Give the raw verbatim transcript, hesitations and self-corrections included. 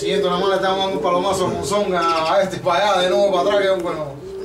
Si esto nada más le estamos dando un palomazo con zonga a este para allá, de nuevo para atrás, que bueno.